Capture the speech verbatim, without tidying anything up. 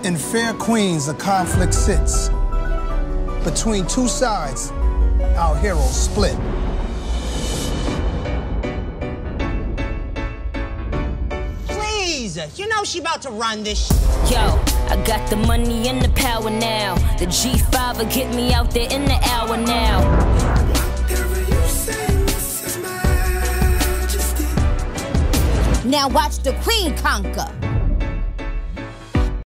In fair Queens, a conflict sits. Between two sides, our heroes split. Please, you know she about to run this sh Yo, I got the money and the power now. The G five will get me out there in the hour now. Whatever you say, Missus Majesty. Now watch the queen conquer.